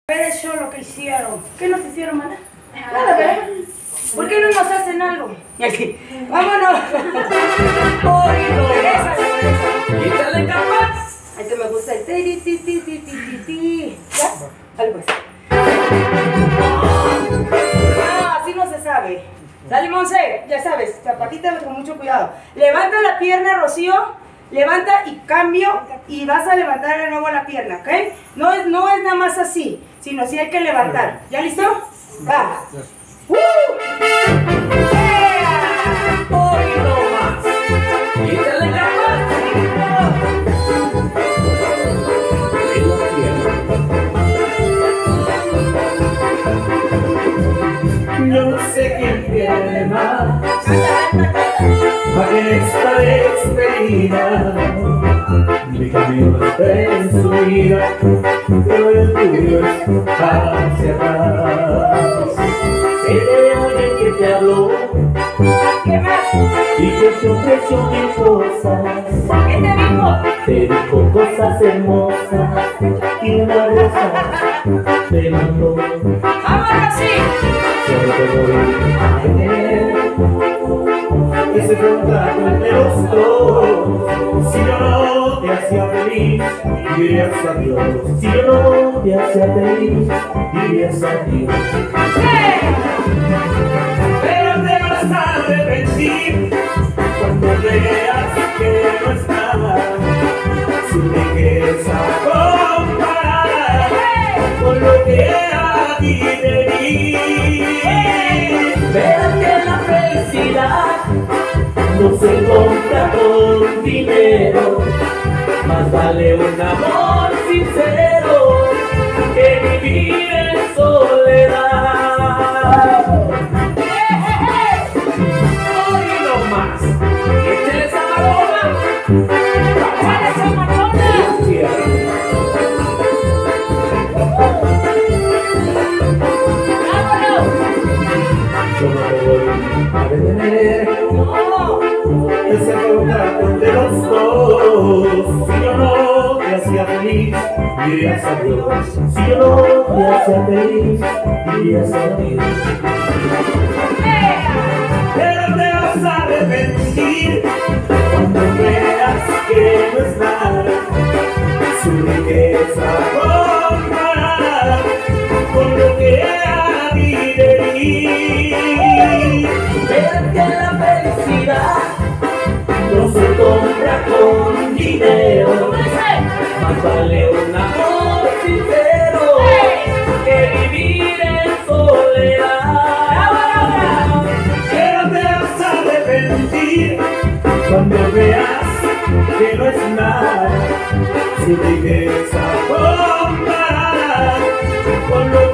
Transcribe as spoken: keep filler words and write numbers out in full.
ver eso lo que hicieron. ¿Qué nos hicieron, mana? Nada, ¿verdad? ¿Por qué no nos hacen algo? Y aquí, vámonos. Oído, quítale capas. Este me gusta el ti, ti, ti, ti, ti, ti, ti. ¿Ya? Dale pues. Ah, así no se sabe. Dale, Monse, ya sabes, zapatita con mucho cuidado. Levanta la pierna, Rocío. Levanta y cambio y vas a levantar de nuevo la pierna, ¿ok? No es, no es nada más así, sino sí hay que levantar. ¿Ya listo? Va. ¡Uh! ¡Yeah! ¡Oído más! ¡Quítale capas! Yo no sé quién pierde más en esta despedida. Mi camino está en su vida, pero el tuyo es hacia atrás. Sé de alguien que te habló y que te ofreció mil cosas. ¿Qué te dijo? Te dijo cosas hermosas y una rosa te mandó. ¡Vámonos así! Solo te voy a tener ese contrato entre los dos. Si yo no te hacía feliz, dirías adiós. Si yo no te hacía feliz, dirías adiós. Pero te vas a arrepentir cuando veas que no es nada su riqueza comparada con lo que a ti te di. Verás que la felicidad no se compra con dinero, más vale un amor sincero que vivir en soledad. Oído más, échale esa maroma, ¡Échale esa maroma! Yo no te voy a detener. ¡No! Ese contrato entre los dos. Si yo no te hacía feliz, dirías adiós. Si yo no te hacía feliz, dirías adiós. Pero te vas a arrepentir cuando veas que no es nada su riqueza comparada con lo que a ti te di. Verás que la felicidad no se compra con dinero, más vale un amor sincero que vivir en soledad. Pero te vas a arrepentir cuando veas que no es nada su riqueza comparada con lo